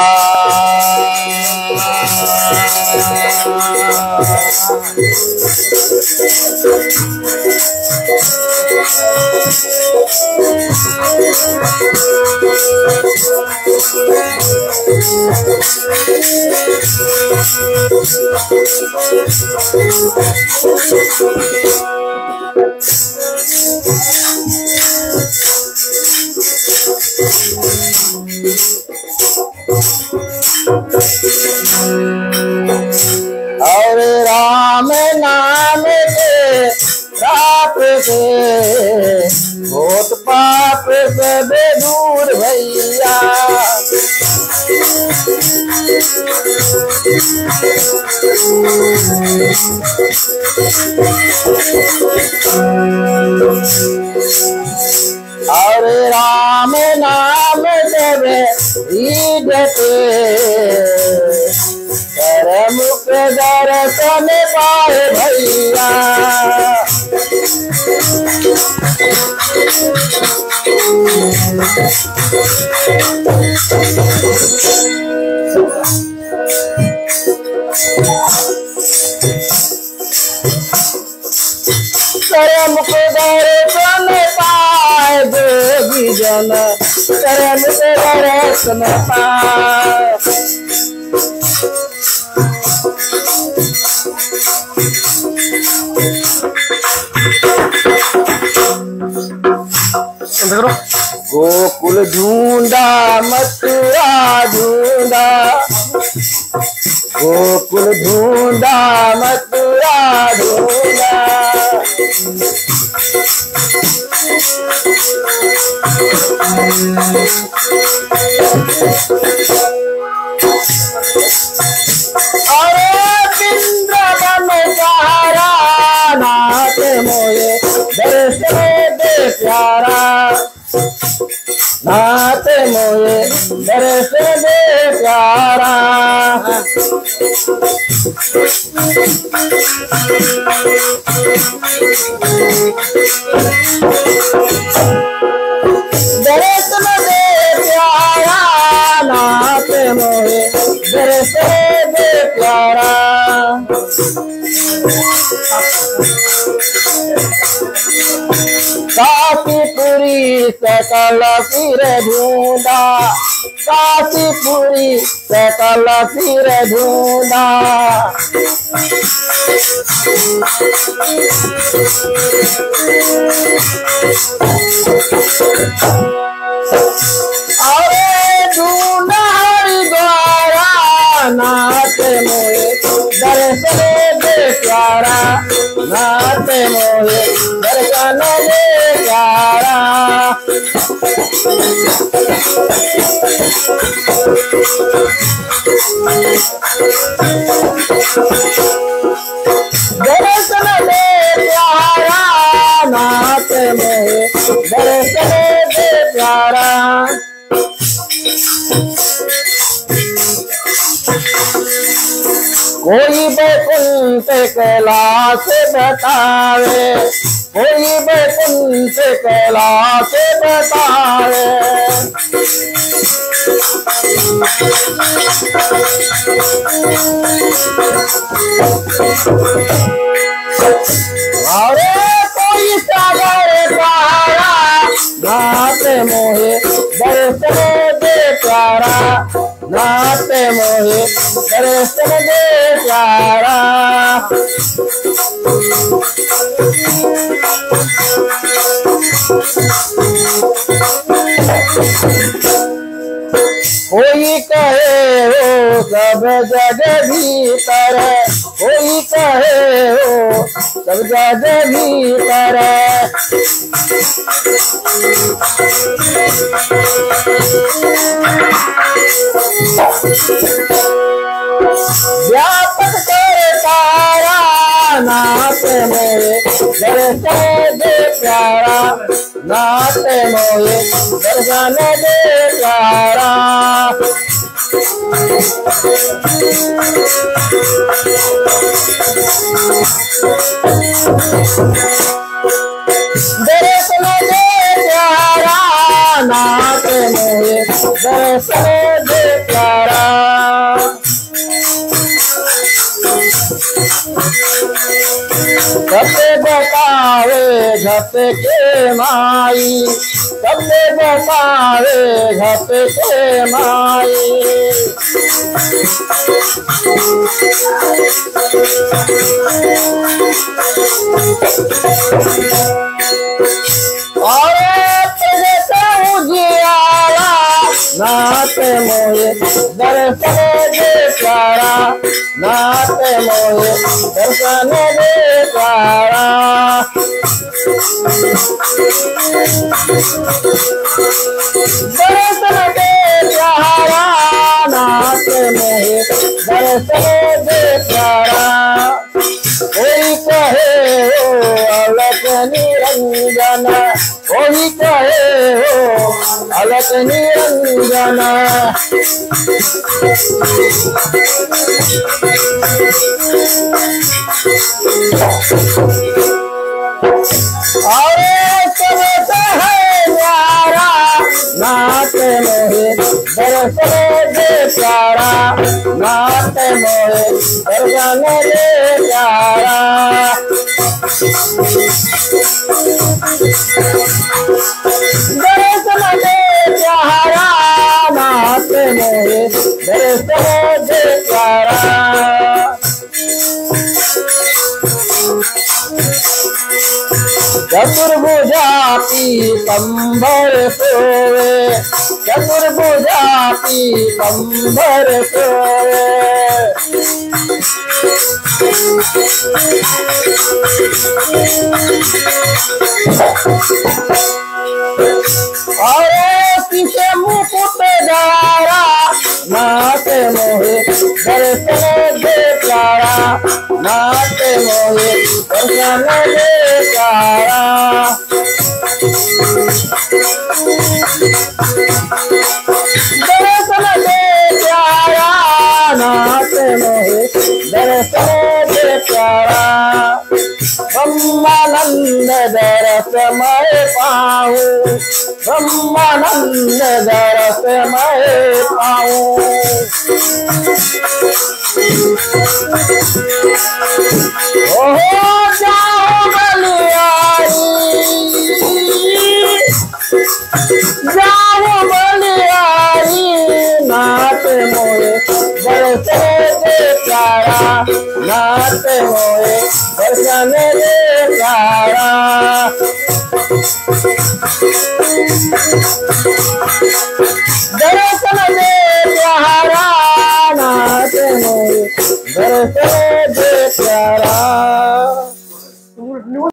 और राम नाम के राप से बहुत पाप सब दूर भैया। और राम नाम जब जपे मुख दर्शन पाए भैया। मुख दर्शन पाए जोगी जन मुख दर्शन पाए। गोकुल ढूंढा मथुरा ढूंढा, गोकुल ढूंढा मथुरा ढूंढा। नाथ मोये दर्शन दे प्यारा, नाथ मोये दर्शन दे प्यारा। दर्शन दे प्यारा, नाथ मोये दर्शन दे प्यारा। काशीपुरी सकल सिर ढूंढा, काशीपुरी सकल सिर ढूंढा। अरे ढूंढा हरिद्वारा, नाथ मोये दर्शन दे प्यारा, नाथ मोये दर्शन दे प्यारा। दर्शन दे प्यारा, नाथ मोये दर्शन दे प्यारा। कोई बैकुंठ कैलाश बतावे, कोई बैकुंठ कैलाश बतावे। अरे कोई सागर पारा, नाथ मोहे दर्शन दे प्यारा, नाथ मोहे दर्शन दे प्यारा। कोई कहे हो सब जग भीतर, कोई कहे हो सब जग भीतर। व्यापक कर तारा, नाथ मोये दर्शन दे प्यारा, नाथ मोये दर्शन दे प्यारा। दर्शन दे प्यारा, नाथ मोये दर्शन दे प्यारा। सबने बतावे घट के माई, सबने बतावे घट के माई। और तेरे तो उजियारा नाथ मोहे दर्शन दे प्यारा, नाथ मोहे दर्शन दे प्यारा। दर्शन दे प्यारा, नाथ मोहे दर्शन दे प्यारा। कोई कहे हो अलग निरंजन, कोई कहे हो अलग निरंजन। और सब है प्यारा, नाथ मोहे दर्शन दे प्यारा, नाथ मोहे दर्शन दे प्यारा। दर्शन दे प्यारा, नाथ मोहे दर्शन दे प्यारा। चतुर्भुजा पीतंबर सोवे, चतुर्भुजा पीतंबर सोवे। और पीछे मुकुट धारा, नाथ मोहे दर्शन दे प्यारा, नाथ मोहे दर्शन दे प्यारा। दर्शन दे प्यारा, नाथ मोहे दर्शन दे प्यारा। ब्रह्मानंद दरस मैं पाऊं, ब्रह्मानंद दरस मैं पाऊं। ओहो जाओ बलियारी, जाओ बलियारी, नाथ मोहे दर्शन दे प्यारा, नाथ मोहे दर्शन दे प्यारा। दर्शन दे प्यारा, नाथ मोहे दर्शन दे प्यारा।